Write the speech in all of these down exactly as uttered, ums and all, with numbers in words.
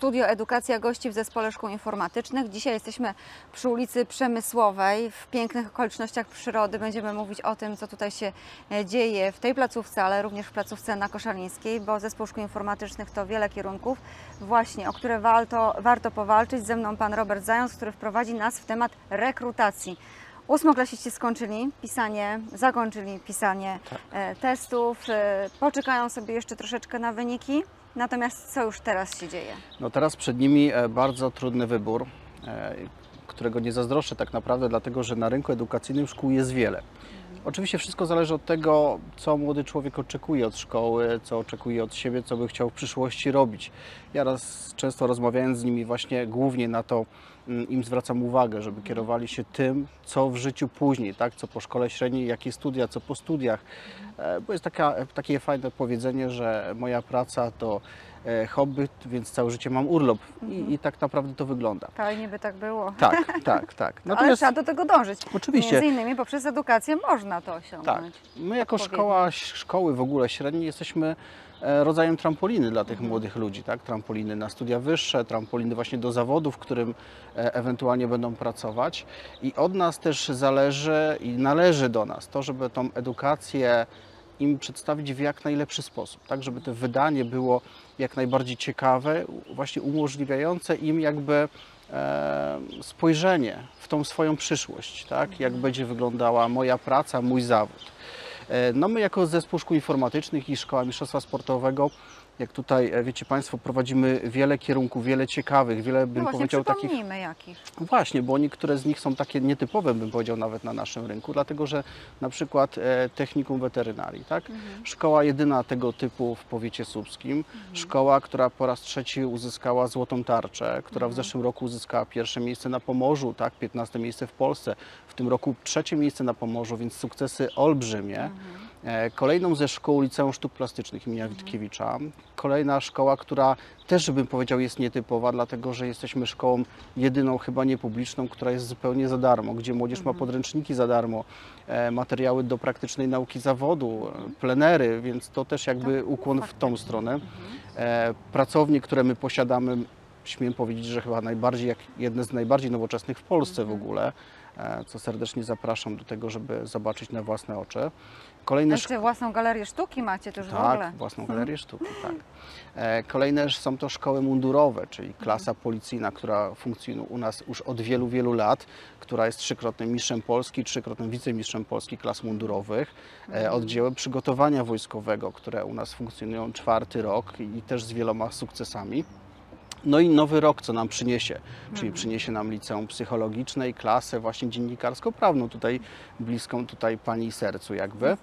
Studio Edukacja gości w Zespole Szkół Informatycznych. Dzisiaj jesteśmy przy ulicy Przemysłowej, w pięknych okolicznościach przyrody. Będziemy mówić o tym, co tutaj się dzieje w tej placówce, ale również w placówce na Koszalińskiej, bo Zespół Szkół Informatycznych to wiele kierunków, właśnie o które warto, warto powalczyć. Ze mną pan Robert Zając, który wprowadzi nas w temat rekrutacji. Ósmoklasiści skończyli pisanie, zakończyli pisanie tak. testów, poczekają sobie jeszcze troszeczkę na wyniki. Natomiast co już teraz się dzieje? No teraz przed nimi bardzo trudny wybór, którego nie zazdroszczę tak naprawdę, dlatego że na rynku edukacyjnym szkół jest wiele. Oczywiście wszystko zależy od tego, co młody człowiek oczekuje od szkoły, co oczekuje od siebie, co by chciał w przyszłości robić. Ja raz często rozmawiając z nimi właśnie głównie na to im zwracam uwagę, żeby kierowali się tym, co w życiu później, tak? Co po szkole średniej, jakie studia, co po studiach. Bo jest taka, takie fajne powiedzenie, że moja praca to hobby, więc całe życie mam urlop. I, i tak naprawdę to wygląda. Fajnie by tak było. Tak, tak, tak. Natomiast ale trzeba do tego dążyć. Oczywiście. Między innymi poprzez edukację można to osiągnąć. Tak. My jako szkoła, szkoły w ogóle średniej jesteśmy rodzajem trampoliny dla tych mhm. młodych ludzi, tak? Trampoliny na studia wyższe, trampoliny właśnie do zawodu, w którym ewentualnie będą pracować. I od nas też zależy i należy do nas to, żeby tą edukację im przedstawić w jak najlepszy sposób, tak, żeby to wydanie było jak najbardziej ciekawe, właśnie umożliwiające im jakby e, spojrzenie w tą swoją przyszłość, tak, jak będzie wyglądała moja praca, mój zawód. E, no my jako Zespół Szkół Informatycznych i Szkoła Mistrzostwa Sportowego, jak tutaj, wiecie Państwo, prowadzimy wiele kierunków, wiele ciekawych, wiele, bym no właśnie, powiedział, takich... jakich. Właśnie, bo niektóre z nich są takie nietypowe, bym powiedział, nawet na naszym rynku, dlatego że na przykład e, technikum weterynarii, tak? Mhm. Szkoła jedyna tego typu w powiecie słupskim, mhm. szkoła, która po raz trzeci uzyskała złotą tarczę, która mhm. w zeszłym roku uzyskała pierwsze miejsce na Pomorzu, tak? piętnaste miejsce w Polsce, w tym roku trzecie miejsce na Pomorzu, więc sukcesy olbrzymie. Mhm. Kolejną ze szkół Liceum Sztuk Plastycznych imienia Witkiewicza. Kolejna szkoła, która też, bym powiedział, jest nietypowa, dlatego że jesteśmy szkołą jedyną, chyba niepubliczną, która jest zupełnie za darmo, gdzie młodzież mhm. ma podręczniki za darmo, materiały do praktycznej nauki zawodu, plenery, więc to też jakby ukłon w tą stronę. Mhm. Pracownie, które my posiadamy, śmiem powiedzieć, że chyba najbardziej, jak jedne z najbardziej nowoczesnych w Polsce mhm. w ogóle, co serdecznie zapraszam do tego, żeby zobaczyć na własne oczy. Kolejne Jeszcze własną galerię sztuki macie też tak, w ogóle. Tak, własną galerię sztuki, tak. Kolejne są to szkoły mundurowe, czyli klasa policyjna, która funkcjonuje u nas już od wielu, wielu lat, która jest trzykrotnym mistrzem Polski, trzykrotnym wicemistrzem Polski klas mundurowych. Mhm. Oddziały przygotowania wojskowego, które u nas funkcjonują czwarty rok i też z wieloma sukcesami. No i nowy rok, co nam przyniesie, czyli mhm. przyniesie nam liceum psychologiczne i klasę właśnie dziennikarsko-prawną, tutaj bliską tutaj Pani sercu jakby.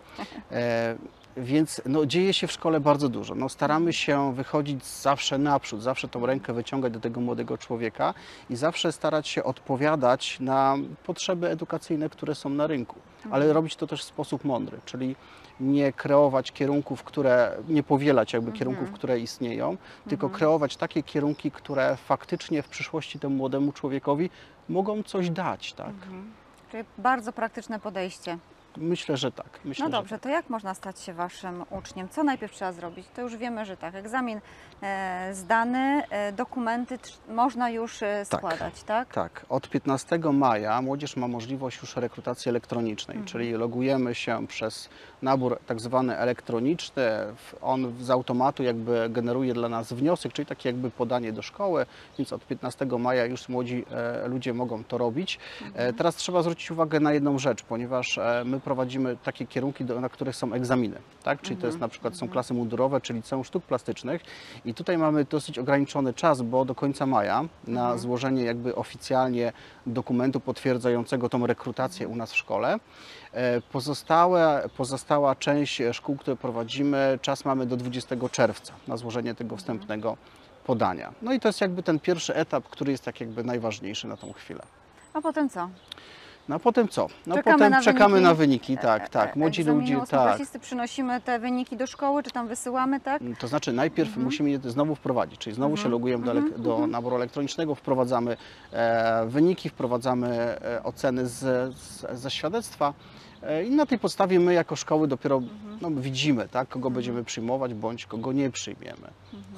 E, więc no, dzieje się w szkole bardzo dużo. No, staramy się wychodzić zawsze naprzód, zawsze tą rękę wyciągać do tego młodego człowieka i zawsze starać się odpowiadać na potrzeby edukacyjne, które są na rynku. Ale robić to też w sposób mądry, czyli nie kreować kierunków, które, nie powielać jakby mhm. kierunków, które istnieją, tylko mhm. kreować takie kierunki, które faktycznie w przyszłości temu młodemu człowiekowi mogą coś dać. Tak? Mhm. Czyli bardzo praktyczne podejście. Myślę, że tak. Myślę, no dobrze, że tak. To jak można stać się Waszym uczniem? Co najpierw trzeba zrobić? To już wiemy, że tak, egzamin e, zdany, e, dokumenty można już e, składać, tak, tak? Tak. Od piętnastego maja młodzież ma możliwość już rekrutacji elektronicznej, mhm. czyli logujemy się przez nabór tak zwany elektroniczny. On z automatu jakby generuje dla nas wniosek, czyli takie jakby podanie do szkoły, więc od piętnastego maja już młodzi e, ludzie mogą to robić. Mhm. E, teraz trzeba zwrócić uwagę na jedną rzecz, ponieważ e, my prowadzimy takie kierunki, do, na których są egzaminy, tak? Czyli mhm. to jest na przykład są klasy mundurowe, czyli Liceum Sztuk Plastycznych i tutaj mamy dosyć ograniczony czas, bo do końca maja na mhm. złożenie jakby oficjalnie dokumentu potwierdzającego tą rekrutację u nas w szkole. Pozostałe, pozostała część szkół, które prowadzimy, czas mamy do dwudziestego czerwca na złożenie tego wstępnego podania. No i to jest jakby ten pierwszy etap, który jest tak jakby najważniejszy na tą chwilę. A potem co? No a potem co? No czekamy potem na czekamy wyniki, na wyniki, tak, tak. Młodzi ludzie, tak. Przynosimy te wyniki do szkoły, czy tam wysyłamy, tak? To znaczy najpierw mhm. musimy je znowu wprowadzić, czyli znowu mhm. się logujemy do, mhm. do naboru elektronicznego, wprowadzamy e, wyniki, wprowadzamy e, oceny z, z, ze świadectwa e, i na tej podstawie my jako szkoły dopiero mhm. no, widzimy, tak, kogo mhm. będziemy przyjmować, bądź kogo nie przyjmiemy. Mhm.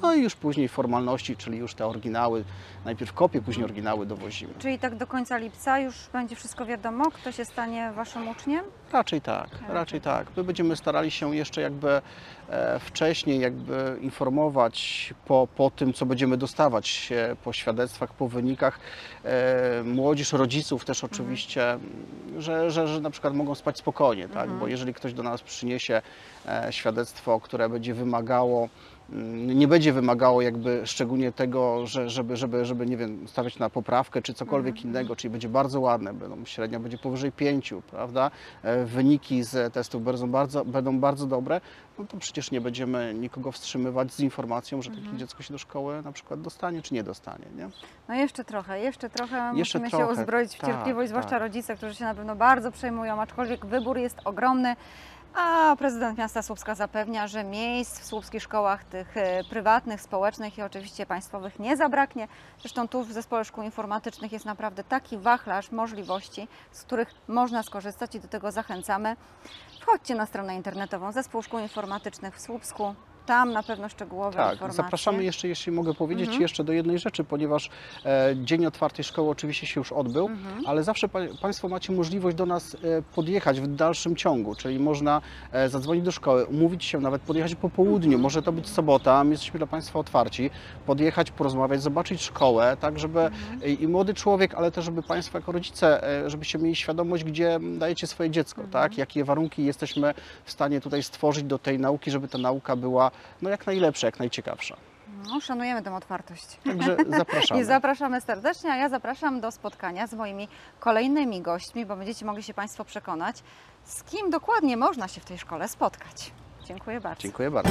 No i już później formalności, czyli już te oryginały, najpierw kopie, później oryginały dowozimy. Czyli tak do końca lipca już będzie wszystko wiadomo, kto się stanie Waszym uczniem? Raczej tak, raczej tak. My będziemy starali się jeszcze jakby e, wcześniej jakby informować po, po tym, co będziemy dostawać e, po świadectwach, po wynikach, e, młodzież, rodziców też oczywiście, że, że, że na przykład mogą spać spokojnie, tak? Bo jeżeli ktoś do nas przyniesie e, świadectwo, które będzie wymagało, nie będzie wymagało jakby szczególnie tego, że, żeby, żeby, żeby, nie wiem, stawiać na poprawkę czy cokolwiek Mhm. innego, czyli będzie bardzo ładne, będą, średnia będzie powyżej pięciu, prawda? E, Wyniki z testów będą bardzo, będą bardzo dobre, no to przecież nie będziemy nikogo wstrzymywać z informacją, że takie dziecko się do szkoły na przykład dostanie czy nie dostanie, nie? No jeszcze trochę, jeszcze trochę Jeszcze musimy się trochę, uzbroić w tak, cierpliwość, zwłaszcza tak. rodzice, którzy się na pewno bardzo przejmują, aczkolwiek wybór jest ogromny. A prezydent miasta Słupska zapewnia, że miejsc w słupskich szkołach, tych e, prywatnych, społecznych i oczywiście państwowych nie zabraknie. Zresztą tu w Zespole Szkół Informatycznych jest naprawdę taki wachlarz możliwości, z których można skorzystać i do tego zachęcamy. Wchodźcie na stronę internetową Zespół Szkół Informatycznych w Słupsku. Tam na pewno szczegółowe Tak, informacje. zapraszamy jeszcze, jeśli mogę powiedzieć, Mhm. jeszcze do jednej rzeczy, ponieważ e, Dzień Otwartej Szkoły oczywiście się już odbył, Mhm. ale zawsze pa, Państwo macie możliwość do nas e, podjechać w dalszym ciągu, czyli można e, zadzwonić do szkoły, umówić się, nawet podjechać po południu, może to być sobota, my jesteśmy dla Państwa otwarci, podjechać, porozmawiać, zobaczyć szkołę, tak, żeby Mhm. i, i młody człowiek, ale też żeby Państwo jako rodzice, e, żebyście mieli świadomość, gdzie dajecie swoje dziecko, Mhm. tak, jakie warunki jesteśmy w stanie tutaj stworzyć do tej nauki, żeby ta nauka była no jak najlepsza, jak najciekawsza. No, szanujemy tę otwartość. Także zapraszamy. I zapraszamy serdecznie, a ja zapraszam do spotkania z moimi kolejnymi gośćmi, bo będziecie mogli się Państwo przekonać, z kim dokładnie można się w tej szkole spotkać. Dziękuję bardzo. Dziękuję bardzo.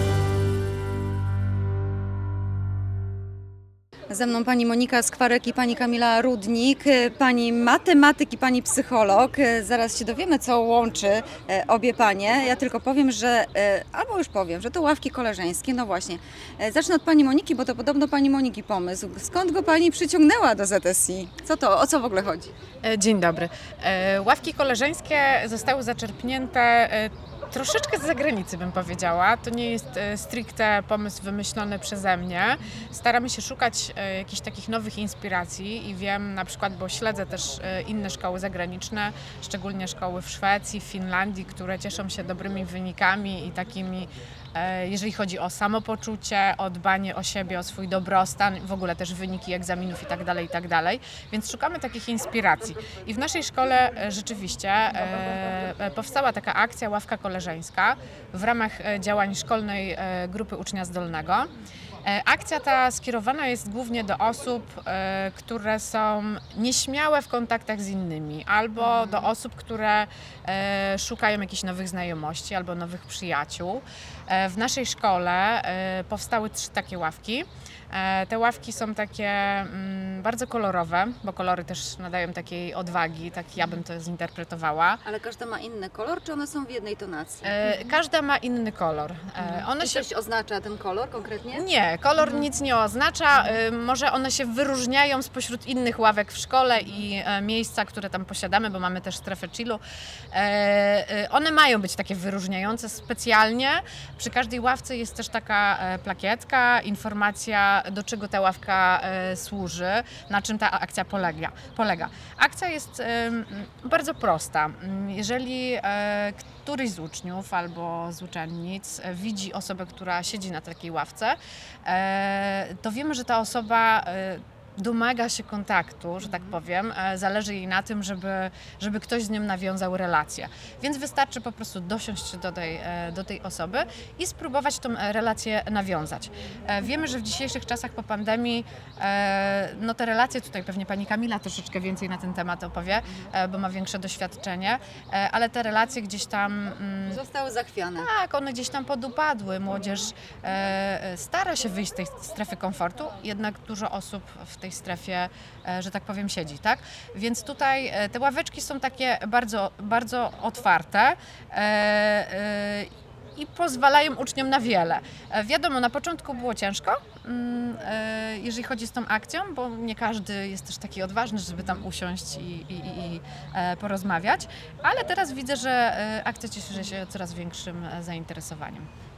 Ze mną pani Monika Skwarek i pani Kamila Rudnik, pani matematyk i pani psycholog. Zaraz się dowiemy, co łączy e, obie panie. Ja tylko powiem, że, e, albo już powiem, że to ławki koleżeńskie. No właśnie, E, zacznę od pani Moniki, bo to podobno pani Moniki pomysł. Skąd go pani przyciągnęła do Z S I? Co to, o co w ogóle chodzi? E, Dzień dobry. E, Ławki koleżeńskie zostały zaczerpnięte e, troszeczkę z zagranicy, bym powiedziała. To nie jest e, stricte pomysł wymyślony przeze mnie. Staramy się szukać e, jakichś takich nowych inspiracji i wiem na przykład, bo śledzę też e, inne szkoły zagraniczne, szczególnie szkoły w Szwecji, w Finlandii, które cieszą się dobrymi wynikami i takimi, e, jeżeli chodzi o samopoczucie, o dbanie o siebie, o swój dobrostan, w ogóle też wyniki egzaminów i tak dalej, i tak dalej. Więc szukamy takich inspiracji. I w naszej szkole e, rzeczywiście e, e, powstała taka akcja Ławka Koleżeńska w ramach e, działań szkolnej e, grupy ucznia zdolnego. E, Akcja ta skierowana jest głównie do osób, e, które są nieśmiałe w kontaktach z innymi, albo do osób, które e, szukają jakichś nowych znajomości albo nowych przyjaciół. E, W naszej szkole e, powstały trzy takie ławki. E, Te ławki są takie mm, bardzo kolorowe, bo kolory też nadają takiej odwagi, tak ja bym to zinterpretowała. Ale każda ma inny kolor, czy one są w jednej tonacji? E, Każda ma inny kolor. E, One Czy się coś oznacza ten kolor konkretnie? Nie, kolor nic nie oznacza. Y, Może one się wyróżniają spośród innych ławek w szkole i e, miejsca, które tam posiadamy, bo mamy też strefę chillu. E, e, One mają być takie wyróżniające specjalnie. Przy każdej ławce jest też taka e, plakietka, informacja, do czego ta ławka e, służy, na czym ta akcja polega. polega. Akcja jest em, bardzo prosta. Mm, Jeżeli e, któryś z uczniów albo z uczennic e, widzi osobę, która siedzi na takiej ławce, e, to wiemy, że ta osoba e, domaga się kontaktu, że tak powiem, e, zależy jej na tym, żeby, żeby ktoś z nią nawiązał relację. Więc wystarczy po prostu dosiąść się do tej, e, do tej osoby i spróbować tą e, relację nawiązać. E, Wiemy, że w dzisiejszych czasach po pandemii e, no te relacje, tutaj pewnie pani Kamila troszeczkę więcej na ten temat opowie, e, bo ma większe doświadczenie, e, ale te relacje gdzieś tam mm, Zostały zachwiane. tak, one gdzieś tam podupadły. Młodzież e, e, stara się wyjść z tej strefy komfortu, jednak dużo osób w tej strefie, e, że tak powiem, siedzi, tak? Więc tutaj e, te ławeczki są takie bardzo, bardzo otwarte e, e, i pozwalają uczniom na wiele. E, Wiadomo, na początku było ciężko, mm, e, jeżeli chodzi z tą akcją, bo nie każdy jest też taki odważny, żeby tam usiąść i, i, i, i e, porozmawiać, ale teraz widzę, że e, akcja cieszy się coraz większym e, zainteresowaniem.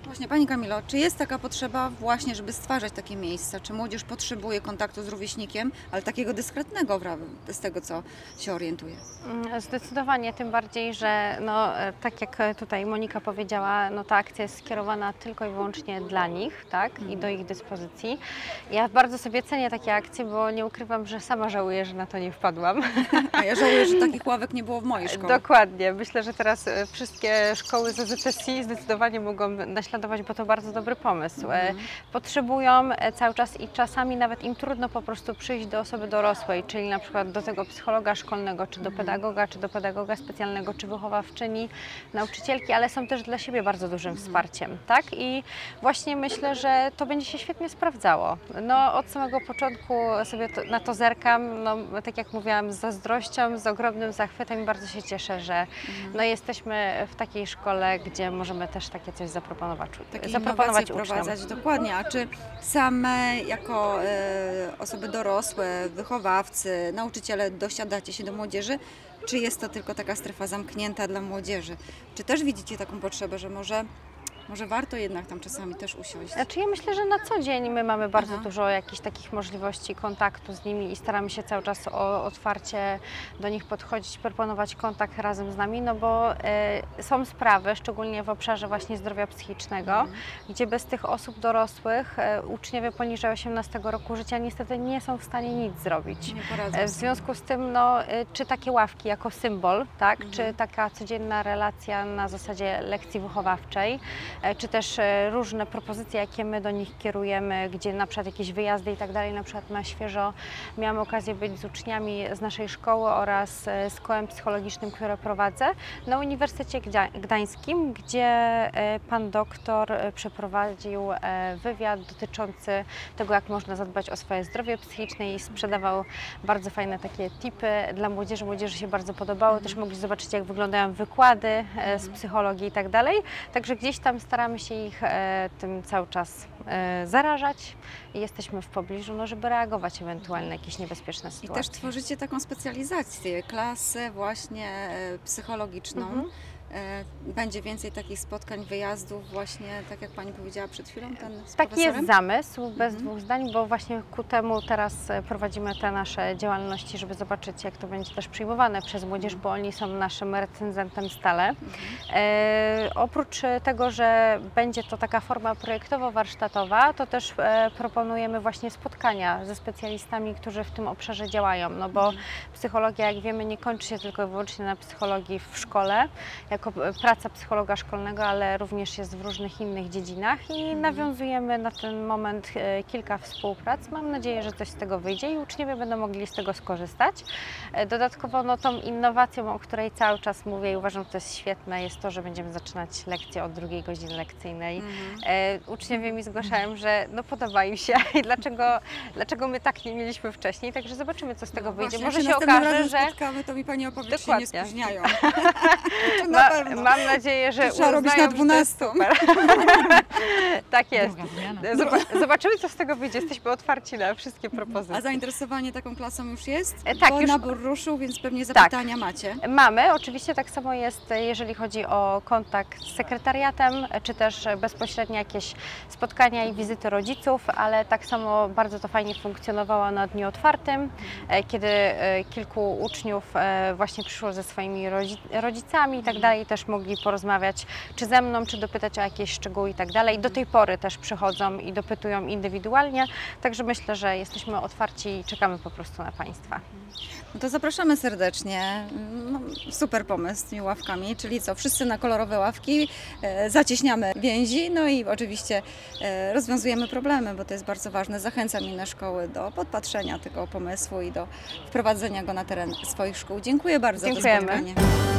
Właśnie Pani Kamilo, czy jest taka potrzeba właśnie, żeby stwarzać takie miejsca? Czy młodzież potrzebuje kontaktu z rówieśnikiem, ale takiego dyskretnego z tego, co się orientuje? Zdecydowanie, tym bardziej, że no, tak jak tutaj Monika powiedziała, no, ta akcja jest skierowana tylko i wyłącznie dla nich, tak, i do ich dyspozycji. Ja bardzo sobie cenię takie akcje, bo nie ukrywam, że sama żałuję, że na to nie wpadłam. A ja żałuję, że takich ławek nie było w mojej szkole. Dokładnie. Myślę, że teraz wszystkie szkoły z Z Z S I zdecydowanie mogą naśladować, bo to bardzo dobry pomysł. Mhm. Potrzebują cały czas i czasami nawet im trudno po prostu przyjść do osoby dorosłej, czyli na przykład do tego psychologa szkolnego, czy do pedagoga, czy do pedagoga specjalnego, czy wychowawczyni, nauczycielki, ale są też dla siebie bardzo dużym Mhm. wsparciem, tak? I właśnie myślę, że to będzie się świetnie sprawdzało. No, od samego początku sobie to, na to zerkam, no, tak jak mówiłam, z zazdrością, z ogromnym zachwytem i bardzo się cieszę, że Mhm. no, jesteśmy w takiej szkole, gdzie możemy też takie coś zaproponować, Takie zaproponować innowacje uczniom. wprowadzać, dokładnie. A czy same jako e, osoby dorosłe, wychowawcy, nauczyciele dosiadacie się do młodzieży, czy jest to tylko taka strefa zamknięta dla młodzieży? Czy też widzicie taką potrzebę, że może, może warto jednak tam czasami też usiąść? Znaczy ja myślę, że na co dzień my mamy bardzo Aha. dużo jakichś takich możliwości kontaktu z nimi i staramy się cały czas o, otwarcie do nich podchodzić, proponować kontakt razem z nami, no bo e, są sprawy, szczególnie w obszarze właśnie zdrowia psychicznego, Mhm. gdzie bez tych osób dorosłych e, uczniowie poniżej osiemnastego roku życia niestety nie są w stanie nic zrobić. Nie poradzą E, W sobie. związku z tym, no, e, czy takie ławki jako symbol, tak, Mhm. czy taka codzienna relacja na zasadzie lekcji wychowawczej, e, czy też e, różne propozycje, jakie my do nich kierujemy, gdzie na przykład jakieś wyjazdy i tak dalej, na przykład na świeżo miałam okazję być z uczniami z naszej szkoły oraz e, z kołem psychologicznym, które prowadzę na Uniwersytecie Gdia- Gdańskim, gdzie e, pan doktor e, przeprowadził e, wywiad dotyczący tego, jak można zadbać o swoje zdrowie psychiczne i sprzedawał bardzo fajne takie tipy dla młodzieży. Młodzieży się bardzo podobało, też mogli zobaczyć, jak wyglądają wykłady e, z psychologii i tak dalej. Także gdzieś tam staramy się ich e, tym cały czas e, zarażać i jesteśmy w pobliżu, no, żeby reagować ewentualnie na jakieś niebezpieczne I sytuacje. też tworzycie taką specjalizację, klasę właśnie e, psychologiczną. Mhm. E, Będzie więcej takich spotkań, wyjazdów właśnie, tak jak Pani powiedziała przed chwilą, ten z Taki profesorem? jest zamysł, bez Mhm. dwóch zdań, bo właśnie ku temu teraz e, prowadzimy te nasze działalności, żeby zobaczyć, jak to będzie też przyjmowane przez młodzież, bo oni są naszym recenzentem stale. Mhm. E, oprócz tego, że będzie to taka forma projektowo-warsztatowa, to też e, proponujemy właśnie spotkania ze specjalistami, którzy w tym obszarze działają, no bo Mhm. psychologia, jak wiemy, nie kończy się tylko i wyłącznie na psychologii w szkole, jako e, praca psychologa szkolnego, ale również jest w różnych innych dziedzinach i Mhm. nawiązujemy na ten moment e, kilka współprac. Mam nadzieję, że coś z tego wyjdzie i uczniowie będą mogli z tego skorzystać. E, Dodatkowo no, tą innowacją, o której cały czas mówię i uważam, że to jest świetne, jest to, że będziemy zaczynać lekcje od drugiej godziny lekcyjnej. Mhm. E, uczniowie mi zgłaszają, że no podoba im się i dlaczego, dlaczego my tak nie mieliśmy wcześniej, także zobaczymy, co z tego No wyjdzie. właśnie, Może jak się następnym okaże, razem że spotkamy, to mi Pani opowie, czy się Dokładnie. nie spóźniają. Czy na ma, pewno. mam nadzieję, że To trzeba robić uznają, na że to jest dwunastą. super. Tak jest. Druga zmiana. Zob- Zobaczymy, co z tego wyjdzie. Jesteśmy otwarci na wszystkie propozycje. A zainteresowanie taką klasą już jest? E, tak, Bo już- nabór ruszył, więc pewnie zapytania macie. Mamy, oczywiście tak samo jest, jeżeli chodzi o kontakt z sekretariatem, czy też bezpośrednie jakieś spotkania i wizyty rodziców, ale tak samo bardzo to fajnie funkcjonowało na dniu otwartym, e, kiedy e, kilku uczniów e, właśnie przyszło ze swoimi rodzi- rodzicami i tak dalej, też mogli porozmawiać czy ze mną, czy dopytać o jakieś szczegóły i tak dalej. Do tej pory też przychodzą i dopytują indywidualnie, także myślę, że jesteśmy otwarci i czekamy po prostu na Państwa. No to zapraszamy serdecznie. No, super pomysł z tymi ławkami, czyli co, wszyscy na kolorowe ławki, e, zacieśniamy więzi, no i oczywiście e, rozwiązujemy problemy, bo to jest bardzo ważne. Zachęcam inne szkoły do podpatrzenia tego pomysłu i do wprowadzenia go na teren swoich szkół. Dziękuję bardzo za to Dziękujemy. spotkanie.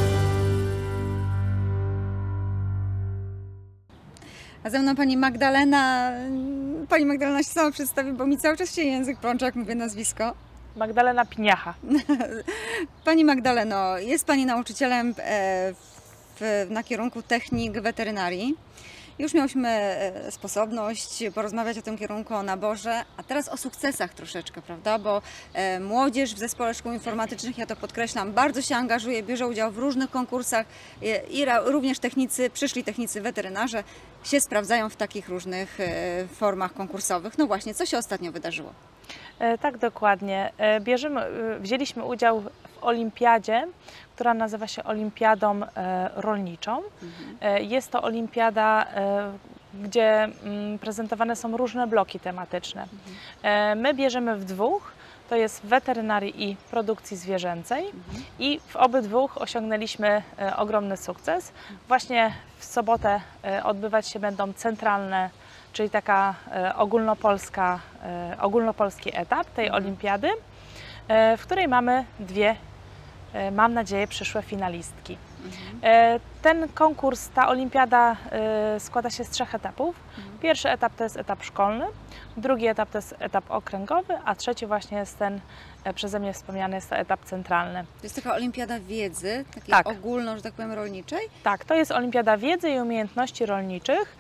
A ze mną Pani Magdalena. Pani Magdalena się sama przedstawi, bo mi cały czas się język plącze, jak mówię nazwisko. Magdalena Piniacha. Pani Magdaleno, jest Pani nauczycielem e, w, na kierunku technik weterynarii Już miałyśmy e, sposobność porozmawiać o tym kierunku, o naborze, a teraz o sukcesach troszeczkę, prawda? Bo e, młodzież w Zespole Szkół Informatycznych, ja to podkreślam, bardzo się angażuje, bierze udział w różnych konkursach e, i ra, również technicy, przyszli technicy weterynarze się sprawdzają w takich różnych e, formach konkursowych. No właśnie, co się ostatnio wydarzyło? E, Tak, dokładnie. E, Bierzemy, e, wzięliśmy udział w olimpiadzie, która nazywa się Olimpiadą e, Rolniczą. E, Jest to olimpiada, e, gdzie mm, prezentowane są różne bloki tematyczne. E, My bierzemy w dwóch, to jest w weterynarii i produkcji zwierzęcej i w obydwu osiągnęliśmy e, ogromny sukces. Właśnie w sobotę e, odbywać się będą centralne, czyli taka e, ogólnopolska, e, ogólnopolski etap tej olimpiady, e, w której mamy dwie, e, mam nadzieję, przyszłe finalistki. E, Ten konkurs, ta olimpiada e, składa się z trzech etapów. Pierwszy etap to jest etap szkolny, drugi etap to jest etap okręgowy, a trzeci właśnie jest ten e, przeze mnie wspomniany, jest to etap centralny. To jest taka olimpiada wiedzy, takiej Tak. ogólno, że tak powiem, rolniczej? Tak, to jest olimpiada wiedzy i umiejętności rolniczych.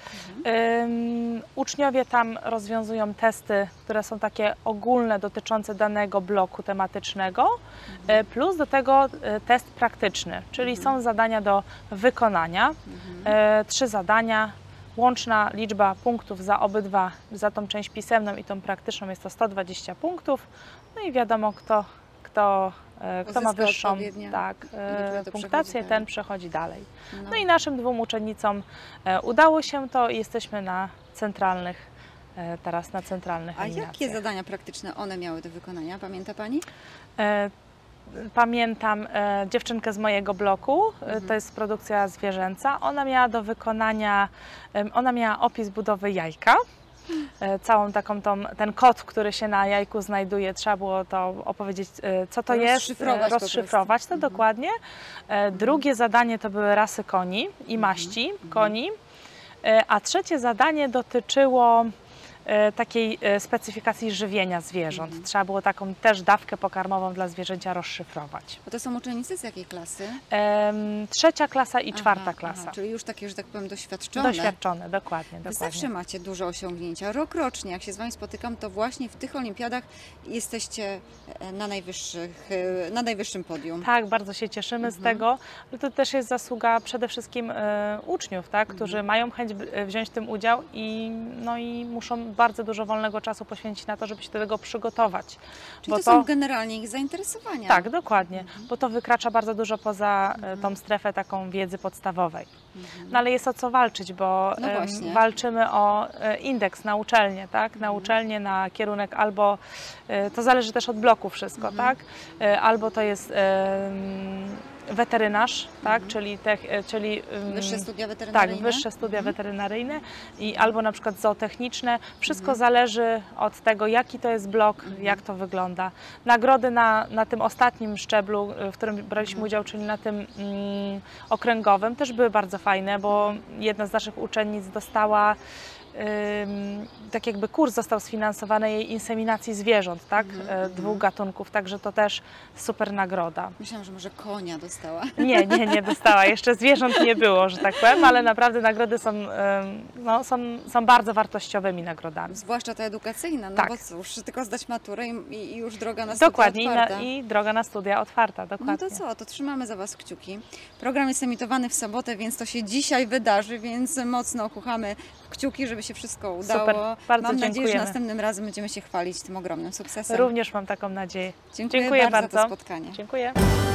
Ym, uczniowie tam rozwiązują testy, które są takie ogólne, dotyczące danego bloku tematycznego, e, plus do tego e, test praktyczny, czyli są zadania do wykonania, e, trzy zadania. Łączna liczba punktów za obydwa, za tą część pisemną i tą praktyczną jest to sto dwadzieścia punktów. No i wiadomo, kto, kto, e, kto ma Uzyska wyższą odpowiednio tak, liczbę, e, to punktację, przechodzi ten dalej. przechodzi dalej. No. No i naszym dwóm uczennicom e, udało się to i jesteśmy na centralnych, e, teraz na centralnych A jakie eliminacjach. zadania praktyczne one miały do wykonania, pamięta Pani? E, Pamiętam e, dziewczynkę z mojego bloku, e, to jest produkcja zwierzęca. Ona miała do wykonania, em, ona miała opis budowy jajka. E, Całą taką tą, ten kod, który się na jajku znajduje, trzeba było to opowiedzieć, e, co to jest, Rozszyfrować e, po rozszyfrować to dokładnie. E, Drugie zadanie to były rasy koni i maści koni, E, a trzecie zadanie dotyczyło e, takiej e, specyfikacji żywienia zwierząt. Trzeba było taką też dawkę pokarmową dla zwierzęcia rozszyfrować. Bo to są uczennice z jakiej klasy? Em, Trzecia klasa i czwarta Aha, klasa. aha, czyli już takie, że tak powiem, doświadczone. Doświadczone, dokładnie. Wy dokładnie. zawsze macie duże osiągnięcia. Rok rocznie, jak się z Wami spotykam, to właśnie w tych olimpiadach jesteście e, na, najwyższych, e, na najwyższym podium. Tak, bardzo się cieszymy z tego, ale to też jest zasługa przede wszystkim e, uczniów, tak, którzy mają chęć b- wziąć w tym udział i, no i muszą bardzo dużo wolnego czasu poświęcić na to, żeby się do tego przygotować. Czyli to, są generalnie ich zainteresowania. Tak, dokładnie, bo to wykracza bardzo dużo poza e, tą strefę taką wiedzy podstawowej. No ale jest o co walczyć, bo No em, właśnie. walczymy o e, indeks na uczelnię, tak? Na uczelnię, na kierunek albo, e, to zależy też od bloku wszystko, tak? E, Albo to jest em, weterynarz, tak? Czyli, tech, e, czyli em, Wyższe studia tak, weterynaryjne? wyższe studia weterynaryjne i albo na przykład zootechniczne. Wszystko Mhm. zależy od tego, jaki to jest blok, jak to wygląda. Nagrody na, na tym ostatnim szczeblu, w którym braliśmy Mhm. udział, czyli na tym mm, okręgowym, też były bardzo fajne, bo jedna z naszych uczennic dostała ym, tak jakby kurs został sfinansowany jej inseminacji zwierząt, tak? E, dwóch gatunków, także to też super nagroda. Myślałam, że może konia dostała. Nie, nie, nie dostała. Jeszcze zwierząt nie było, że tak powiem, ale naprawdę nagrody są, ym, no, są, są bardzo wartościowymi nagrodami. Zwłaszcza ta edukacyjna, no Tak. bo cóż, tylko zdać maturę i, i już droga na studia Dokładnie i, na, otwarta. i droga na studia otwarta, No dokładnie. to co, to trzymamy za Was kciuki. Program jest emitowany w sobotę, więc to się dzisiaj wydarzy, więc mocno kuchamy kciuki, żeby się wszystko udało. Super, bardzo Mam nadzieję, że dziękujemy. następnym razem będziemy się chwalić tym ogromnym sukcesem. Również mam taką nadzieję. Dziękuję, Dziękuję bardzo, bardzo. za to spotkanie. Dziękuję.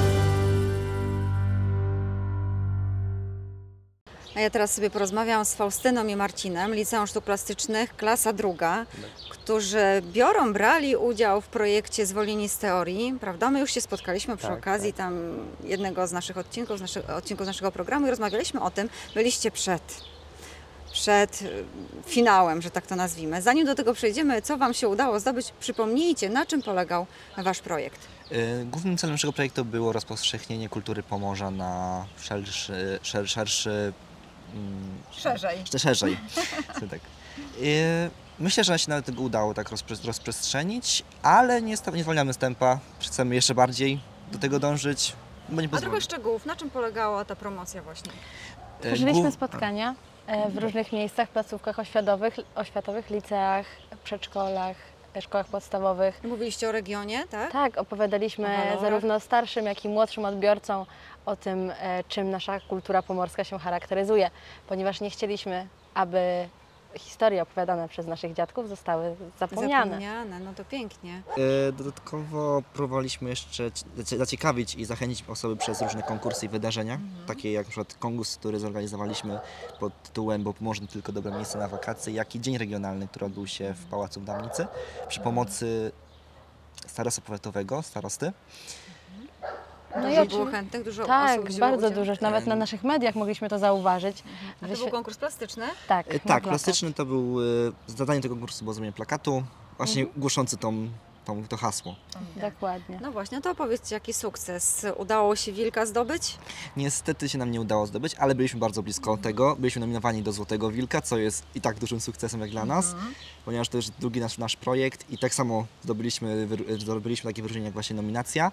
A ja teraz sobie porozmawiam z Faustyną i Marcinem, Liceum Sztuk Plastycznych, klasa druga, którzy biorą, brali udział w projekcie Zwolnieni z teorii, prawda? My już się spotkaliśmy przy Tak, okazji tak. tam jednego z naszych odcinków, z naszego, odcinków z naszego programu i rozmawialiśmy o tym, byliście przed, przed y, finałem, że tak to nazwijmy. Zanim do tego przejdziemy, co Wam się udało zdobyć, przypomnijcie, na czym polegał Wasz projekt. Y, Głównym celem naszego projektu było rozpowszechnienie kultury Pomorza na szerszy, szer, szerszy mm, Szerzej. sz- szerzej. tak. Y, Myślę, że nam się nawet tego udało tak rozpre- rozprzestrzenić, ale nie, sta- nie zwalniamy z tempa. Chcemy jeszcze bardziej do tego dążyć, bo nie A trochę pozwolę. szczegółów, na czym polegała ta promocja właśnie? Y, Tworzyliśmy głów- spotkania e, w różnych miejscach, placówkach oświatowych, oświatowych, liceach, przedszkolach, e, szkołach podstawowych. Mówiliście o regionie, tak? Tak, opowiadaliśmy O walorach. zarówno starszym, jak i młodszym odbiorcom o tym, e, czym nasza kultura pomorska się charakteryzuje, ponieważ nie chcieliśmy, aby historie opowiadane przez naszych dziadków zostały zapomniane. Zapomniane, no to pięknie. E, Dodatkowo próbowaliśmy jeszcze zacie- zaciekawić i zachęcić osoby przez różne konkursy i wydarzenia, takie jak na przykład konkurs, który zorganizowaliśmy pod tytułem Bo Pomorze to tylko dobre miejsce na wakacje, jak i Dzień Regionalny, który odbył się w Pałacu w Dawnicy przy pomocy starostwa powiatowego, starosty. No Dużo i było oczywi- chętnych, dużo Tak, osób wzięło bardzo udział? dużo. Nawet na naszych mediach mogliśmy to zauważyć. A to Wyświe- był konkurs plastyczny? Tak, E, na Tak, plakat. klasyczny to był, e, zadanie tego konkursu było zrobienie plakatu, właśnie głoszący tą, tą, to hasło. Dokładnie. No właśnie, no to opowiedzcie, jaki sukces. Udało się wilka zdobyć? Niestety się nam nie udało zdobyć, ale byliśmy bardzo blisko tego. Byliśmy nominowani do Złotego Wilka, co jest i tak dużym sukcesem jak dla nas, ponieważ to jest drugi nasz, nasz projekt i tak samo zdobyliśmy, wyr- zdobyliśmy takie wyróżnienie jak właśnie nominacja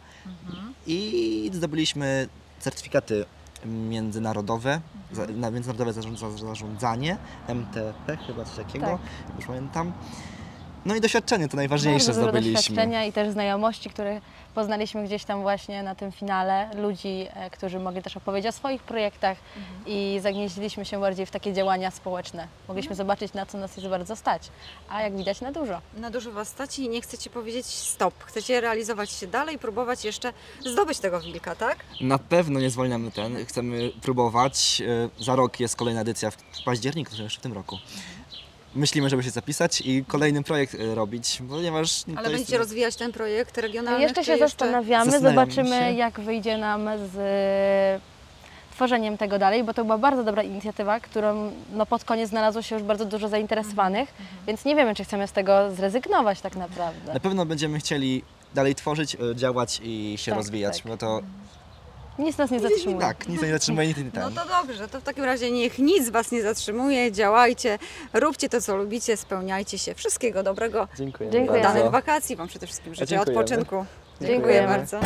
i zdobyliśmy certyfikaty międzynarodowe, za, na międzynarodowe zarządza, zarządzanie, M T P chyba coś takiego, Tak. już pamiętam. No i doświadczenie to najważniejsze Bardzo dużo zdobyliśmy. doświadczenia i też znajomości, które poznaliśmy gdzieś tam właśnie na tym finale. Ludzi, e, którzy mogli też opowiedzieć o swoich projektach i zagnieździliśmy się bardziej w takie działania społeczne. Mogliśmy zobaczyć, na co nas jest bardzo stać, a jak widać na dużo. Na dużo was stać i nie chcecie powiedzieć stop. Chcecie realizować się dalej, próbować jeszcze zdobyć tego wilka, tak? Na pewno nie zwolniamy ten, chcemy próbować. E, Za rok jest kolejna edycja w październiku, to jeszcze w tym roku. Myślimy, żeby się zapisać i kolejny projekt e, robić, ponieważ Ale to będziecie jest... rozwijać ten projekt regionalny? Jeszcze który się zastanawiamy, Zastanawiamy zobaczymy się. jak wyjdzie nam z e, tworzeniem tego dalej, bo to była bardzo dobra inicjatywa, którą no, pod koniec znalazło się już bardzo dużo zainteresowanych, więc nie wiemy, czy chcemy z tego zrezygnować tak naprawdę. Na pewno będziemy chcieli dalej tworzyć, e, działać i się Tak, rozwijać, tak. bo to Nic nas nie zatrzymuje. tak, nic nie zatrzymuje, nic nie No ten. to dobrze, to w takim razie niech nic was nie zatrzymuje, działajcie, róbcie to, co lubicie, spełniajcie się. Wszystkiego dobrego, Dziękuję. Dziękuję. danych bardzo. wakacji wam przede wszystkim życzę, dziękujemy. odpoczynku. Dziękuję Dziękujemy. bardzo.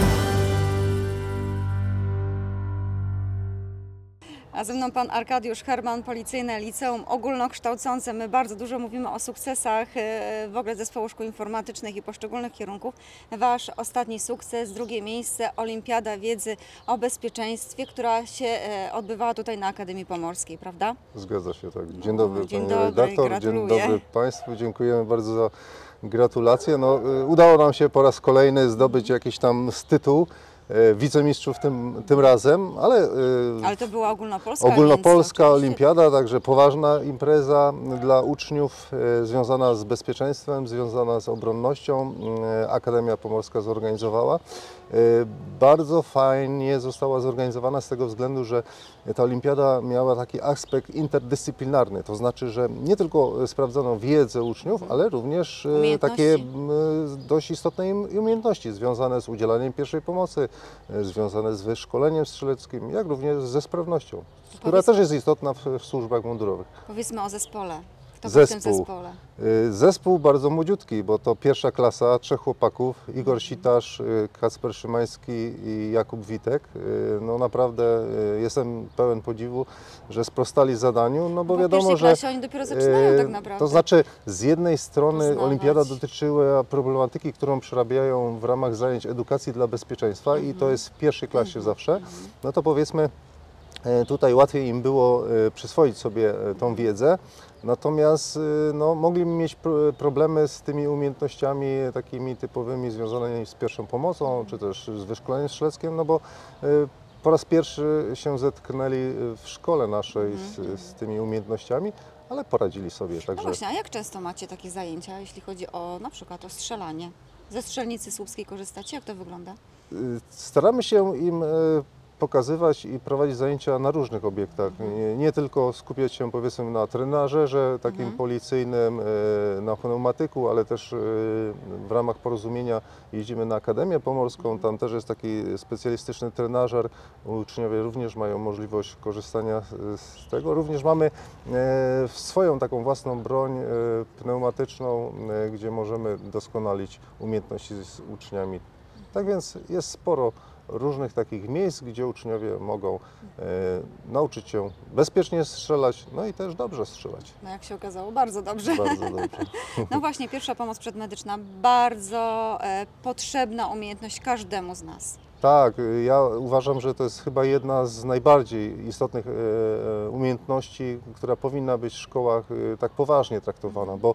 A ze mną pan Arkadiusz Herman, Policyjne Liceum Ogólnokształcące. My bardzo dużo mówimy o sukcesach e, w ogóle zespołu szkół informatycznych i poszczególnych kierunków. Wasz ostatni sukces, drugie miejsce, Olimpiada Wiedzy o Bezpieczeństwie, która się e, odbywała tutaj na Akademii Pomorskiej, prawda? Zgadza się, tak. Dzień dobry, dzień Pani dobry, redaktor, gratuluję. dzień dobry Państwu, dziękujemy bardzo za gratulacje. No, y, udało nam się po raz kolejny zdobyć jakiś tam tytuł y, wicemistrzów tym, tym razem, ale, y, Ale to była ogólnopolska. ogólnopolska więc oczywiście- olimpiada, także poważna impreza dla uczniów y, związana z bezpieczeństwem, związana z obronnością. Y, Akademia Pomorska zorganizowała. Y, Bardzo fajnie została zorganizowana z tego względu, że ta olimpiada miała taki aspekt interdyscyplinarny, to znaczy, że nie tylko sprawdzono wiedzę uczniów, ale również y, Umiejętności. takie y, dość istotne im- umiejętności związane z udzielaniem pierwszej pomocy, y, związane z wyszkoleniem strzeleckim, jak również ze sprawnością, która Powiedz- też jest istotna w, w służbach mundurowych. Powiedzmy o zespole. Kto był w tym Zespół. zespole? Y, Zespół bardzo młodziutki, bo to pierwsza klasa, trzech chłopaków, Igor Sitarz, y, Kacper Szymański i Jakub Witek. Y, No naprawdę y, jestem pełen podziwu, że sprostali zadaniu, no bo Bo w wiadomo, pierwszej że... klasie oni dopiero zaczynają y, tak naprawdę. To znaczy z jednej strony Poznawać. olimpiada dotyczyła problematyki, którą przerabiają w ramach zajęć edukacji dla bezpieczeństwa i to jest w pierwszej klasie zawsze, no to powiedzmy e, tutaj łatwiej im było e, przyswoić sobie e, tą wiedzę, natomiast e, no, mogli mieć pro- problemy z tymi umiejętnościami takimi typowymi związanymi z pierwszą pomocą, czy też z wyszkoleniem strzeleckim, no bo e, po raz pierwszy się zetknęli w szkole naszej z, z tymi umiejętnościami, ale poradzili sobie, No także właśnie, a jak często macie takie zajęcia, jeśli chodzi o na przykład o strzelanie? Ze strzelnicy słupskiej korzystacie? Jak to wygląda? y, staramy się im e, pokazywać i prowadzić zajęcia na różnych obiektach. Nie, nie tylko skupiać się powiedzmy na trenażerze takim Mhm. policyjnym, e, na pneumatyku, ale też e, w ramach porozumienia jeździmy na Akademię Pomorską. Tam też jest taki specjalistyczny trenażer. Uczniowie również mają możliwość korzystania z- z tego. Również mamy e, swoją taką własną broń e, pneumatyczną, e, gdzie możemy doskonalić umiejętności z uczniami. Tak więc jest sporo różnych takich miejsc, gdzie uczniowie mogą e, nauczyć się bezpiecznie strzelać, no i też dobrze strzelać. No jak się okazało, bardzo dobrze. Bardzo dobrze. No właśnie, pierwsza pomoc przedmedyczna, bardzo e, potrzebna umiejętność każdemu z nas. Tak, ja uważam, że to jest chyba jedna z najbardziej istotnych e, umiejętności, która powinna być w szkołach e, tak poważnie traktowana, bo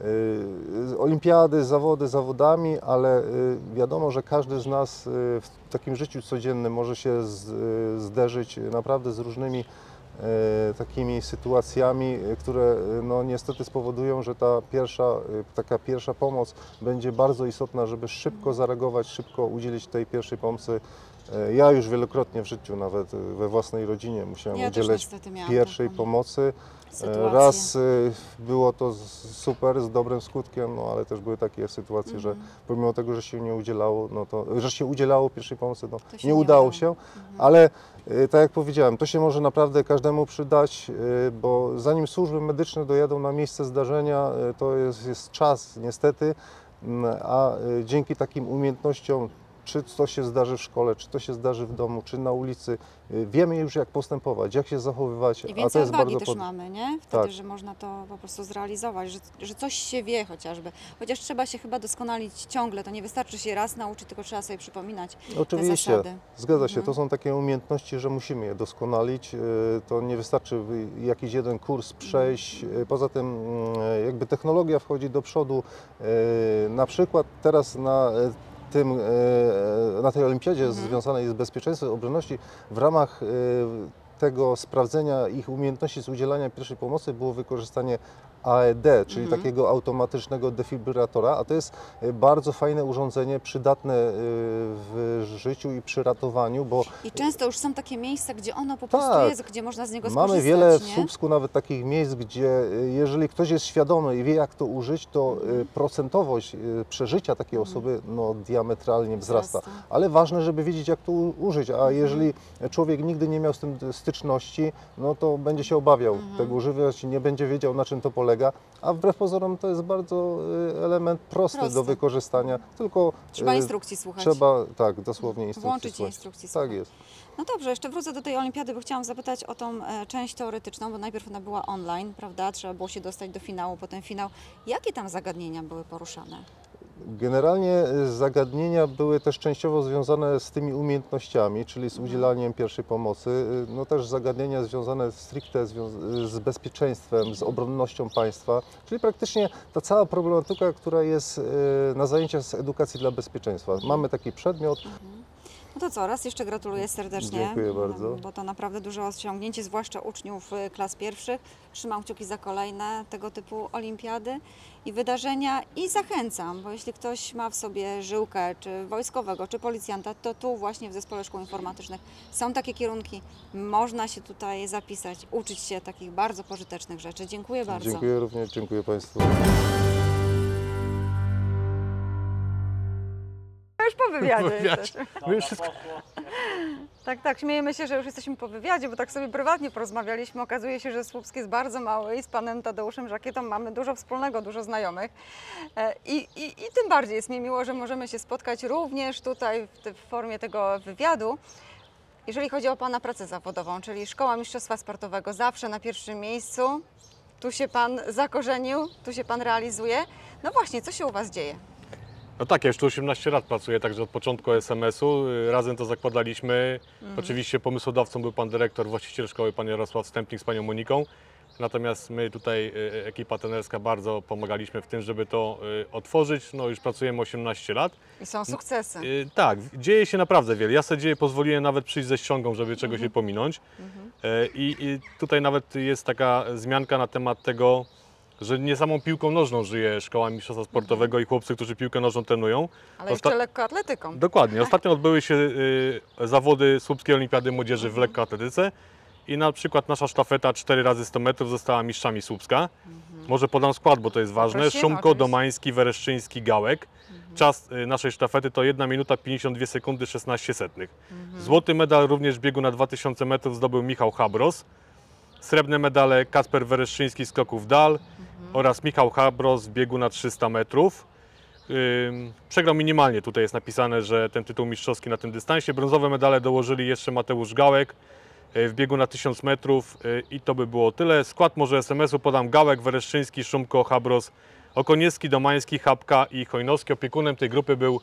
e, olimpiady, zawody zawodami, ale e, wiadomo, że każdy z nas e, w takim życiu codziennym może się z, e, zderzyć naprawdę z różnymi e, takimi sytuacjami, e, które e, no, niestety spowodują, że ta pierwsza, e, taka pierwsza pomoc będzie bardzo istotna, żeby szybko zareagować, szybko udzielić tej pierwszej pomocy. E, Ja już wielokrotnie w życiu, nawet e, we własnej rodzinie musiałem Ja też udzielać niestety miałam pierwszej taką pomocy. E, sytuację. Raz e, było to z- super, z dobrym skutkiem, no ale też były takie sytuacje, że Mhm. pomimo tego, że się nie udzielało, no to, że się udzielało pierwszej pomocy, no To się nie nie udało udało. się, Mhm. ale e, tak jak powiedziałem, to się może naprawdę każdemu przydać, e, bo zanim służby medyczne dojadą na miejsce zdarzenia, e, to jest, jest czas niestety, m, a e, dzięki takim umiejętnościom, czy to się zdarzy w szkole, czy to się zdarzy w domu, czy na ulicy, e, wiemy już jak postępować, jak się zachowywać, I a to więcej jest odwagi bardzo też pod... mamy, nie? Wtedy, Tak. że można to po prostu zrealizować, że, że coś się wie chociażby. Chociaż trzeba się chyba doskonalić ciągle, to nie wystarczy się raz nauczyć, tylko trzeba sobie przypominać te Oczywiście, zasady. zgadza się, Mhm. to są takie umiejętności, że musimy je doskonalić. Yy, To nie wystarczy wy- jakiś jeden kurs przejść. Yy, Poza tym yy, jakby technologia wchodzi do przodu. Yy, Na przykład teraz na yy, tym, yy, na tej olimpiadzie Mhm. związanej z bezpieczeństwem, obronności, w ramach yy, tego sprawdzenia ich umiejętności z udzielania pierwszej pomocy było wykorzystanie A E D, czyli Mhm. takiego automatycznego defibrylatora, a to jest y, bardzo fajne urządzenie, przydatne y, w życiu i przy ratowaniu, bo I często już są takie miejsca, gdzie ono po prostu Tak. jest, gdzie można z niego skorzystać, mamy wiele w nie? Słupsku nawet takich miejsc, gdzie y, jeżeli ktoś jest świadomy i wie, jak to użyć, to y, procentowość y, przeżycia takiej osoby no, diametralnie wzrasta. Wzrasta. Ale ważne, żeby wiedzieć, jak to u- użyć, a jeżeli człowiek nigdy nie miał z tym styczności, no to będzie się obawiał tego używać, nie będzie wiedział, na czym to polega, a wbrew pozorom to jest bardzo y, element prosty, Prosty. do wykorzystania, tylko Trzeba y, instrukcji słuchać. trzeba, tak, dosłownie instrukcji Włączyć słuchać. instrukcji Tak słuchać. jest. No dobrze, jeszcze wrócę do tej olimpiady, bo chciałam zapytać o tą e, część teoretyczną, bo najpierw ona była online, prawda? Trzeba było się dostać do finału, potem finał. Jakie tam zagadnienia były poruszane? Generalnie y, zagadnienia były też częściowo związane z tymi umiejętnościami, czyli z udzielaniem pierwszej pomocy. Y, No też zagadnienia związane stricte zwią- z bezpieczeństwem, z obronnością państwa, czyli praktycznie ta cała problematyka, która jest y, na zajęciach z edukacji dla bezpieczeństwa. Mamy taki przedmiot. No to co, raz jeszcze gratuluję serdecznie. Dziękuję bardzo. Bo to naprawdę duże osiągnięcie, zwłaszcza uczniów y, klas pierwszych. Trzymam kciuki za kolejne tego typu olimpiady i wydarzenia i zachęcam, bo jeśli ktoś ma w sobie żyłkę, czy wojskowego, czy policjanta, to tu właśnie w Zespole Szkół Informatycznych są takie kierunki. Można się tutaj zapisać, uczyć się takich bardzo pożytecznych rzeczy. Dziękuję bardzo. Dziękuję również, dziękuję Państwu. Już po wywiadzie Wywiadzie. jesteśmy. My już wszystko... Tak, tak, śmiejemy się, że już jesteśmy po wywiadzie, bo tak sobie prywatnie porozmawialiśmy. Okazuje się, że Słupsk jest bardzo mały i z panem Tadeuszem Żakietą mamy dużo wspólnego, dużo znajomych. E, I, i, i tym bardziej jest mi miło, że możemy się spotkać również tutaj w, te, w formie tego wywiadu. Jeżeli chodzi o pana pracę zawodową, czyli Szkoła Mistrzostwa Sportowego, zawsze na pierwszym miejscu. Tu się pan zakorzenił, tu się pan realizuje. No właśnie, co się u was dzieje? No tak, ja już tu osiemnaście lat pracuję, także od początku S M S-u. y, Razem to zakładaliśmy. Oczywiście pomysłodawcą był pan dyrektor, właściciel szkoły, pan Jarosław Stępnik z panią Moniką. Natomiast my tutaj, y, ekipa trenerska, bardzo pomagaliśmy w tym, żeby to y, otworzyć. No już pracujemy osiemnaście lat. I są sukcesy. Y, Tak, dzieje się naprawdę wiele. Ja sobie dzieje, pozwoliłem nawet przyjść ze ściągą, żeby czegoś nie pominąć. Y, I, I tutaj nawet jest taka wzmianka na temat tego, że nie samą piłką nożną żyje Szkoła Mistrzostwa Sportowego i chłopcy, którzy piłkę nożną trenują. Ale jeszcze lekkoatletyką. Dokładnie. Ostatnio odbyły się y, zawody Słupskiej Olimpiady Młodzieży w lekkoatletyce i na przykład nasza sztafeta cztery razy sto metrów została mistrzami Słupska. Może podam skład, bo to jest ważne. Prosimy, Szumko, oczywiście. Domański, Wereszczyński, Gałek. Czas y, naszej sztafety to jedna minuta pięćdziesiąt dwie sekundy szesnaście setnych. Złoty medal również w biegu na dwa tysiące metrów zdobył Michał Habros. Srebrne medale Kacper Wereszczyński z skoków w dal oraz Michał Habros w biegu na trzysta metrów. przegrał minimalnie, tutaj jest napisane, że ten tytuł mistrzowski na tym dystansie. Brązowe medale dołożyli jeszcze Mateusz Gałek w biegu na tysiąc metrów i to by było tyle. Skład może es em esu podam: Gałek, Wereszczyński, Szumko, Habros, Okoniecki, Domański, Chapka i Chojnowski. Opiekunem tej grupy był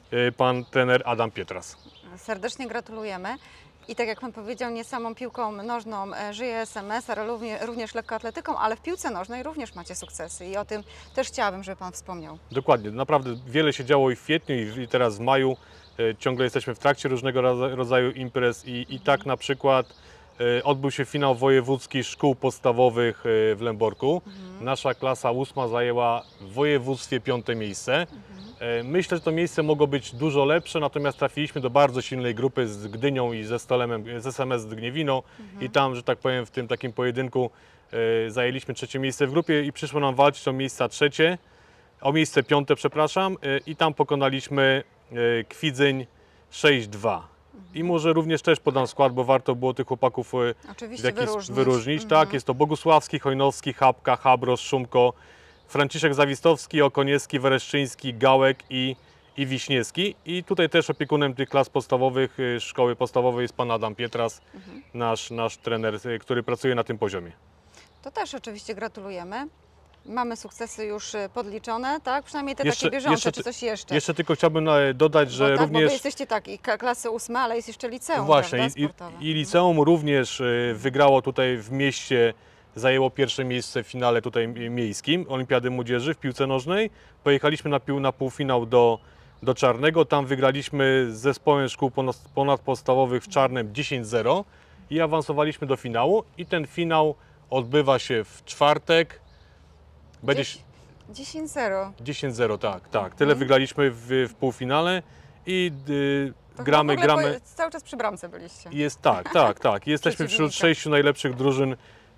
pan trener Adam Pietras. Serdecznie gratulujemy. I tak jak Pan powiedział, nie samą piłką nożną e, żyje es em es, ale również, również lekkoatletyką, ale w piłce nożnej również macie sukcesy i o tym też chciałabym, żeby Pan wspomniał. Dokładnie, naprawdę wiele się działo i w kwietniu, i teraz w maju. E, ciągle jesteśmy w trakcie różnego rodzaju imprez i, i tak na przykład e, odbył się finał wojewódzki szkół podstawowych e, w Lęborku. Mhm. Nasza klasa ósma zajęła w województwie piąte miejsce. Mhm. Myślę, że to miejsce mogło być dużo lepsze, natomiast trafiliśmy do bardzo silnej grupy z Gdynią i ze Stolemem, z es em es z Gniewiną mhm. i tam, że tak powiem, w tym takim pojedynku e, zajęliśmy trzecie miejsce w grupie i przyszło nam walczyć o miejsca trzecie, o miejsce piąte, przepraszam, e, i tam pokonaliśmy e, Kwidzyń sześć dwa. Mhm. I może również też podam skład, bo warto było tych chłopaków e, Oczywiście w jakiś wyróżnić. wyróżnić. Mhm. Tak, jest to Bogusławski, Chojnowski, Chapka, Habros, Szumko, Franciszek Zawistowski, Okoniecki, Wereszczyński, Gałek i, i Wiśniewski. I tutaj też opiekunem tych klas podstawowych szkoły podstawowej jest pan Adam Pietras, mhm. nasz, nasz trener, który pracuje na tym poziomie. To też oczywiście gratulujemy. Mamy sukcesy już podliczone, tak? Przynajmniej te jeszcze, takie bieżące, jeszcze, czy coś jeszcze? Jeszcze tylko chciałbym dodać, że bo tak, również... Bo wy jesteście tak, i klasy ósme, ale jest jeszcze liceum, właśnie, prawda, i, sportowe. i liceum również wygrało tutaj w mieście, zajęło pierwsze miejsce w finale tutaj miejskim Olimpiady Młodzieży w piłce nożnej. Pojechaliśmy na, pił, na półfinał do, do Czarnego, tam wygraliśmy z zespołem szkół ponadpodstawowych w Czarnem dziesięć zero i awansowaliśmy do finału i ten finał odbywa się w czwartek. Będzie dziesięć zero. dziesięć zero, tak, tak. Tyle wygraliśmy w, w półfinale i y, To gramy, chyba w ogóle gramy. po- Cały czas przy bramce byliście. Jest tak, tak, tak. Jesteśmy wśród Przeciwnika. sześciu najlepszych drużyn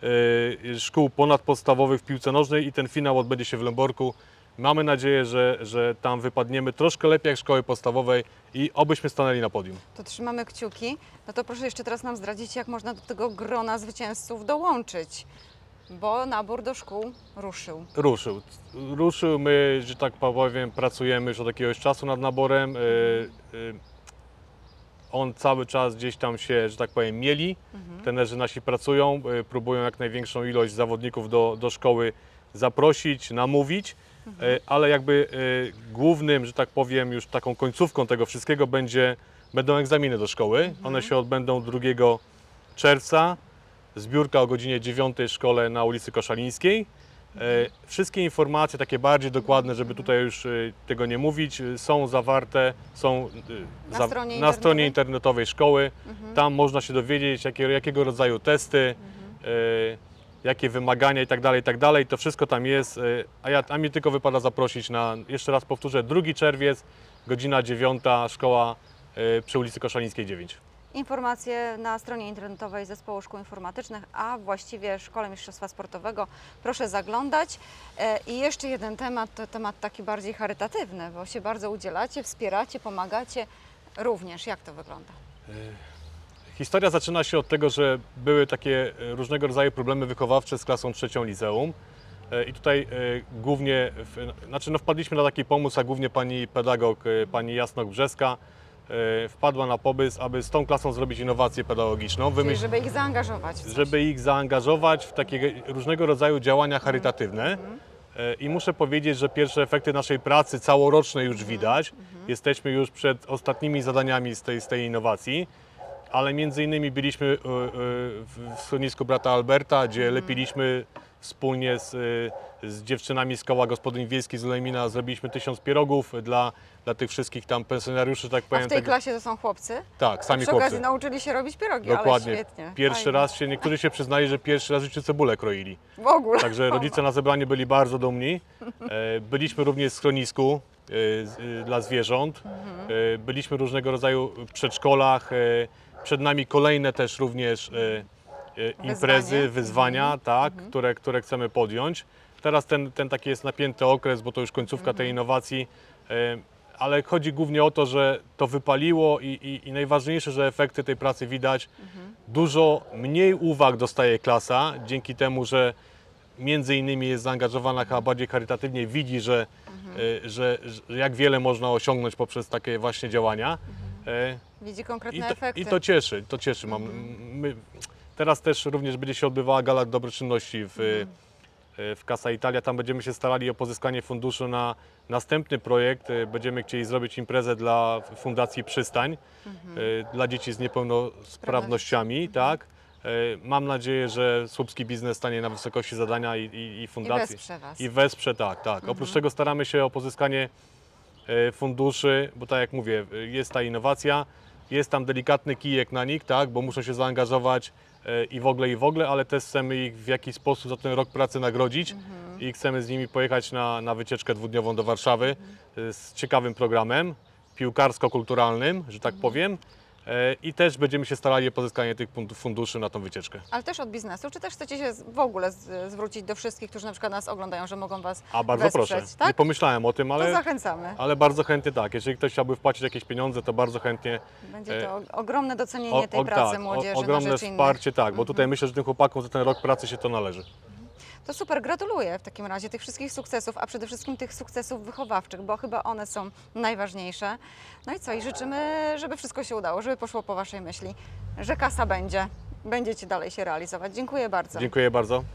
y, szkół ponadpodstawowych w piłce nożnej i ten finał odbędzie się w Lęborku. Mamy nadzieję, że, że tam wypadniemy troszkę lepiej jak szkoły podstawowej i obyśmy stanęli na podium. To trzymamy kciuki. No to proszę jeszcze teraz nam zdradzić, jak można do tego grona zwycięzców dołączyć, bo nabór do szkół ruszył. Ruszył. Ruszył. My, że tak powiem, pracujemy już od jakiegoś czasu nad naborem. Y, y, on cały czas gdzieś tam się, że tak powiem, mieli. Mhm. Trenerzy nasi pracują, y, próbują jak największą ilość zawodników do, do szkoły zaprosić, namówić, mhm. y, ale jakby y, głównym, że tak powiem, już taką końcówką tego wszystkiego będzie, będą egzaminy do szkoły. Mhm. One się odbędą drugiego czerwca. Zbiórka o godzinie dziewiątej w szkole na ulicy Koszalińskiej. E, wszystkie informacje takie bardziej dokładne, żeby tutaj już e, tego nie mówić, e, są zawarte, są e, Na za, stronie na stronie internetowej? internetowej szkoły. Mhm. Tam można się dowiedzieć, jakie, jakiego rodzaju testy, Mhm. e, jakie wymagania i tak dalej, i tak dalej. To wszystko tam jest, e, a, ja, a mi tylko wypada zaprosić na, jeszcze raz powtórzę, drugi czerwiec, godzina dziewiąta, szkoła e, przy ulicy Koszalińskiej dziewięć. Informacje na stronie internetowej Zespołu Szkół Informatycznych, a właściwie Szkole Mistrzostwa Sportowego. Proszę zaglądać. E, I jeszcze jeden temat, to temat taki bardziej charytatywny, bo się bardzo udzielacie, wspieracie, pomagacie również. Jak to wygląda? Historia zaczyna się od tego, że były takie różnego rodzaju problemy wychowawcze z klasą trzecią liceum. I tutaj głównie, znaczy no wpadliśmy na taki pomysł, a głównie pani pedagog, pani Jasnok Brzeska wpadła na pomysł, aby z tą klasą zrobić innowację pedagogiczną. Czyli Wymyśl... żeby ich zaangażować w coś. żeby ich zaangażować w takie różnego rodzaju działania charytatywne. Mhm. I muszę powiedzieć, że pierwsze efekty naszej pracy całorocznej już widać. Mhm. Jesteśmy już przed ostatnimi zadaniami z tej, z tej innowacji. Ale między innymi byliśmy y, y, w schronisku brata Alberta, gdzie Mhm. lepiliśmy wspólnie z, y, z dziewczynami z koła gospodyń wiejskich z Lejmina, zrobiliśmy tysiąc pierogów dla, dla tych wszystkich tam pensjonariuszy, tak A powiem. w tej tego- klasie to są chłopcy? Tak, sami Przy okazji chłopcy. nauczyli się robić pierogi, Dokładnie. ale świetnie. Pierwszy Fajnie. raz się, niektórzy się przyznali, że pierwszy raz w życiu cebulę kroili. W ogóle. Także rodzice na zebraniu byli bardzo dumni. E, Byliśmy również w schronisku e, z- e, dla zwierząt. E, Byliśmy w różnego rodzaju przedszkolach. E, Przed nami kolejne też również e, e, imprezy, Wyzwanie. wyzwania, tak, które, które chcemy podjąć. Teraz ten, ten taki jest napięty okres, bo to już końcówka tej innowacji. E, Ale chodzi głównie o to, że to wypaliło i, i, i najważniejsze, że efekty tej pracy widać. Dużo mniej uwag dostaje klasa, dzięki temu, że między innymi jest zaangażowana chyba bardziej charytatywnie, widzi, że, e, że, że jak wiele można osiągnąć poprzez takie właśnie działania. E, Widzi konkretne I to, efekty. I to cieszy, to cieszy. Mam, my, teraz też również będzie się odbywała gala dobroczynności w, w Casa Italia. Tam będziemy się starali o pozyskanie funduszy na następny projekt. Będziemy chcieli zrobić imprezę dla Fundacji Przystań, mhm. dla dzieci z niepełnosprawnościami. Tak. Mam nadzieję, że słupski biznes stanie na wysokości zadania i, i, i fundacji. I wesprze Was. I wesprze, tak, tak. Mhm. Oprócz tego staramy się o pozyskanie funduszy, bo tak jak mówię, jest ta innowacja, jest tam delikatny kijek na nich, tak, bo muszą się zaangażować i w ogóle, i w ogóle, ale też chcemy ich w jakiś sposób za ten rok pracy nagrodzić mhm. i chcemy z nimi pojechać na, na wycieczkę dwudniową do Warszawy mhm. z ciekawym programem piłkarsko-kulturalnym, że tak mhm. powiem. I też będziemy się starali o pozyskanie tych funduszy na tą wycieczkę. Ale też od biznesu, czy też chcecie się w ogóle zwrócić do wszystkich, którzy na przykład nas oglądają, że mogą Was A bardzo wesprzeć, proszę, tak? nie pomyślałem o tym, ale, to zachęcamy. ale bardzo chętnie tak. Jeżeli ktoś chciałby wpłacić jakieś pieniądze, to bardzo chętnie. Będzie to ogromne docenienie o, tej o, pracy tak, młodzieży o, ogromne na rzecz wsparcie, innych. tak, bo tutaj mhm. myślę, że tym chłopakom za ten rok pracy się to należy. To super, gratuluję w takim razie tych wszystkich sukcesów, a przede wszystkim tych sukcesów wychowawczych, bo chyba one są najważniejsze. No i co, i życzymy, żeby wszystko się udało, żeby poszło po Waszej myśli, że kasa będzie, będziecie dalej się realizować. Dziękuję bardzo. Dziękuję bardzo.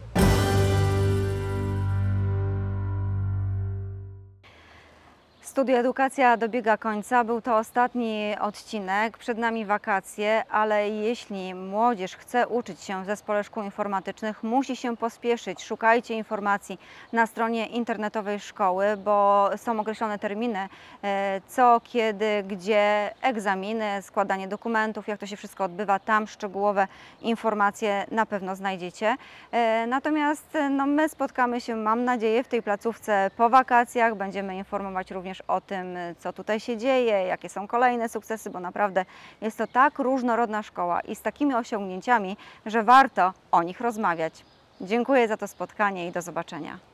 Studio Edukacja dobiega końca. Był to ostatni odcinek, przed nami wakacje, ale jeśli młodzież chce uczyć się w zespole szkół informatycznych, musi się pospieszyć. Szukajcie informacji na stronie internetowej szkoły, bo są określone terminy, co, kiedy, gdzie, egzaminy, składanie dokumentów, jak to się wszystko odbywa. Tam szczegółowe informacje na pewno znajdziecie. Natomiast no, my spotkamy się, mam nadzieję, w tej placówce po wakacjach. Będziemy informować również o tym, co tutaj się dzieje, jakie są kolejne sukcesy, bo naprawdę jest to tak różnorodna szkoła i z takimi osiągnięciami, że warto o nich rozmawiać. Dziękuję za to spotkanie i do zobaczenia.